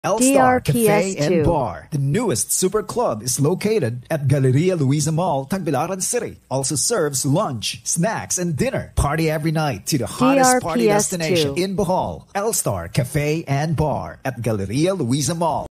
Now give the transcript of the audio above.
Elstar Cafe DRPS and Bar. The newest super club is located at Galleria Luisa Mall, Tagbilaran City. Also serves lunch, snacks, and dinner. Party every night to the hottest party DRPS destination in Bohol. Elstar Cafe and Bar at Galleria Luisa Mall.